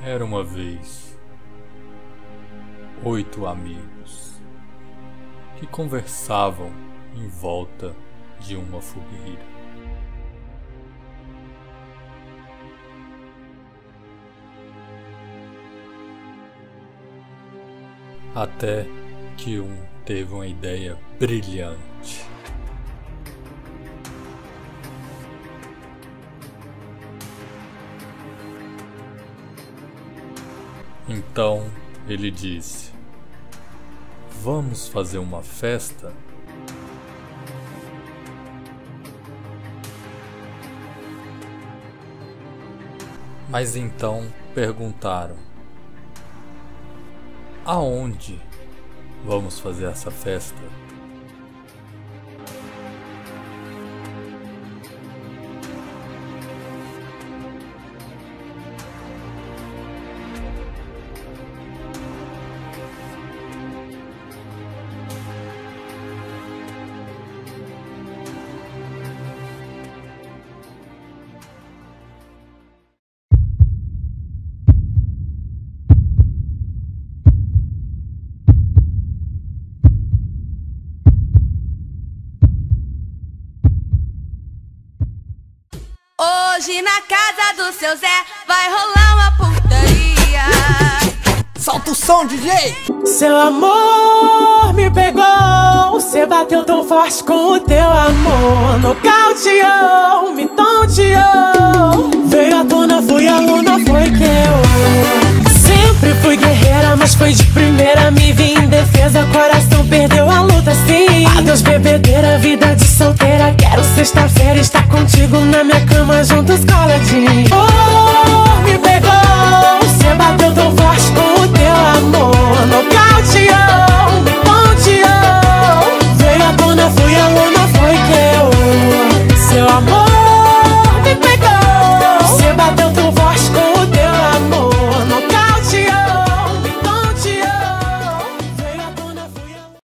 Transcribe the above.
Era uma vez 8 amigos que conversavam em volta de uma fogueira. Até que um teve uma ideia brilhante. Então ele disse: "Vamos fazer uma festa?" Mas então perguntaram: "Aonde vamos fazer essa festa?" Hoje na casa do seu Zé vai rolar uma putaria. Solta o som, DJ! Seu amor me pegou, cê bateu tão forte com o teu amor. Nocauteou, me tonteou. Veio à tona, fui aluna, foi que eu sempre fui guerreira, mas foi de primeira. Me vi em defesa, coração perdeu a luta, sim. Adeus bebedeira, vida de solteira. Quero sexta-feira estar contigo na minha cama, juntos cola.